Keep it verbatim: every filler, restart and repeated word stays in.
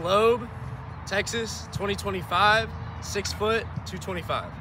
Loeb, Texas, twenty twenty-five, six foot, two twenty-five.